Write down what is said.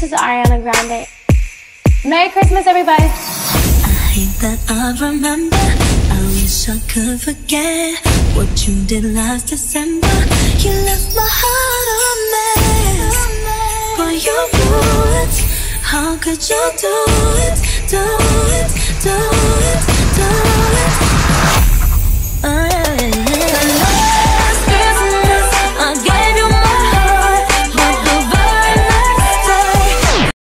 This is Ariana Grande. Merry Christmas, everybody. I hate that I remember. I wish I could forget what you did last December. You left my heart a mess. Boy, you blew it. How could you do it, do it, do it?